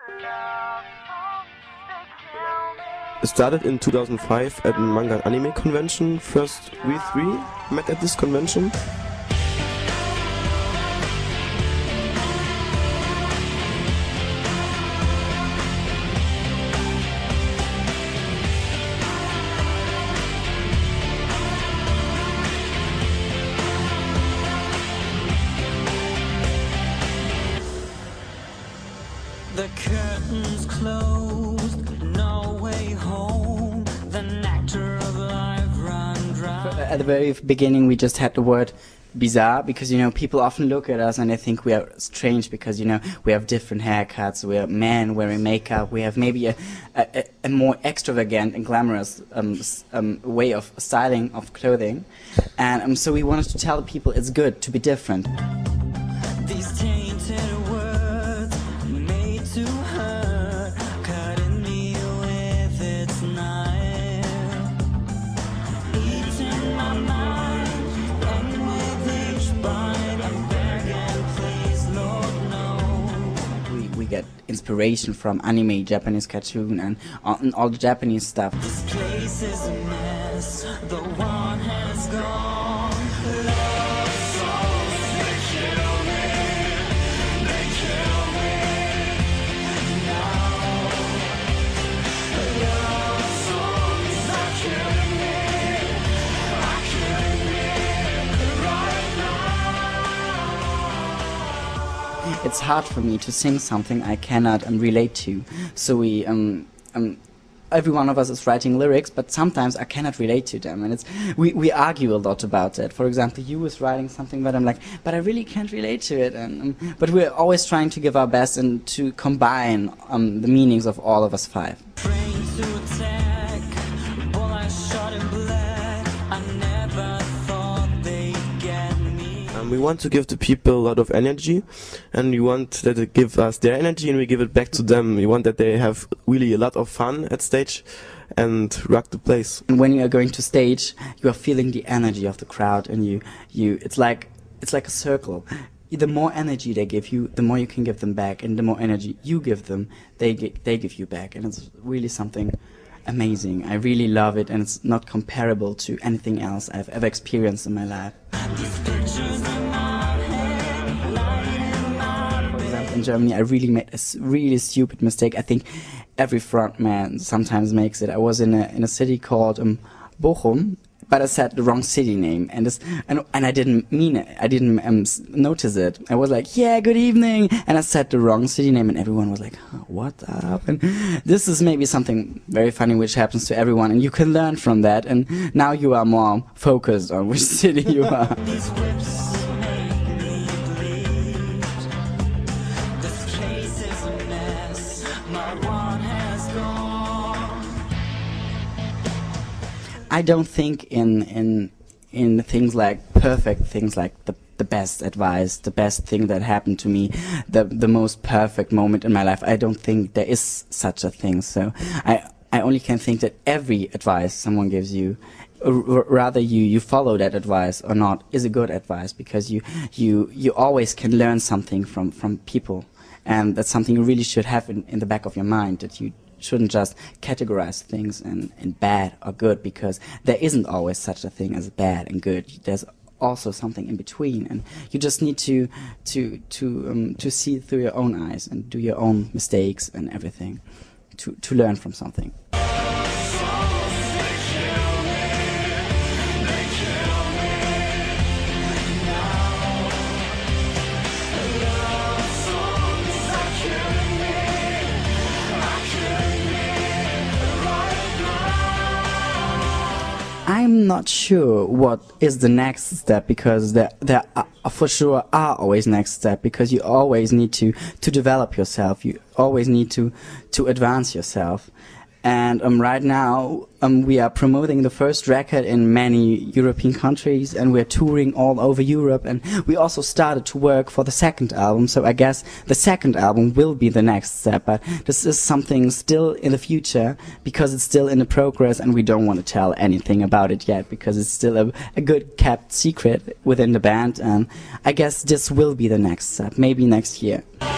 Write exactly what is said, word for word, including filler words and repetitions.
It started in two thousand five at a manga and anime convention. First we three met at this convention. The curtains closed, no way home, the nectar of life run dry. At the very beginning we just had the word bizarre because, you know, people often look at us and they think we are strange because, you know, we have different haircuts, we are men wearing makeup, we have maybe a, a, a more extravagant and glamorous um, um, way of styling of clothing. And um, so we wanted to tell the people it's good to be different. These tainted words made to hurt, cutting me with its knife, eating my mind, and with each bite I'm begging, please, Lord, no. We, we get inspiration from anime, Japanese cartoon, and all, and all the Japanese stuff. This place is a mess, the one has gone. Love songs, they kill me, they kill me now. Love songs are killing me, are killing me right now. It's hard for me to sing something I cannot um, relate to. So we, um, um, every one of us is writing lyrics, but sometimes I cannot relate to them, and it's we, we argue a lot about that. For example, you was writing something, but I'm like, but I really can't relate to it. And um, but we're always trying to give our best and to combine um, the meanings of all of us five. Train to attack, bullet shot in black. I never thought they'd get me. Um, we want to give the people a lot of energy, and we want that they give us their energy and we give it back to them. We want that they have really a lot of fun at stage and rock the place. And when you are going to stage, you are feeling the energy of the crowd, and you, you, it's like, it's like a circle. The more energy they give you, the more you can give them back, and the more energy you give them, they gi they give you back, and it's really something amazing. I really love it, and it's not comparable to anything else I've ever experienced in my life. These pictures in my head, lying in my For bed. example, in Germany, I really made a s really stupid mistake. I think every frontman sometimes makes it. I was in a in a city called um, Bochum, but I said the wrong city name, and this, and, and I didn't mean it. I didn't um, s- notice it. I was like, "Yeah, good evening," and I said the wrong city name, and everyone was like, huh, "What up?" And this is maybe something very funny which happens to everyone, and you can learn from that. And now you are more focused on which city you are. These whips make me bleed. This place is a mess, my one has gone. I don't think in in in things like perfect things like the the best advice, the best thing that happened to me, the the most perfect moment in my life. I don't think there is such a thing. So I I only can think that every advice someone gives you, r r- rather you you follow that advice or not, is a good advice, because you you you always can learn something from from people, and that's something you really should have in in the back of your mind, that you shouldn't just categorize things in, in bad or good, because there isn't always such a thing as bad and good. There's also something in between, and you just need to to to um, to see through your own eyes and do your own mistakes and everything to to learn from something. I'm not sure what is the next step, because there, there are, for sure are always next step, because you always need to, to develop yourself. You always need to, to advance yourself. And um, right now um, we are promoting the first record in many European countries, and we're touring all over Europe, and we also started to work for the second album. So I guess the second album will be the next step, but this is something still in the future, because it's still in the progress, and we don't want to tell anything about it yet, because it's still a, a good kept secret within the band. And I guess this will be the next step, maybe next year.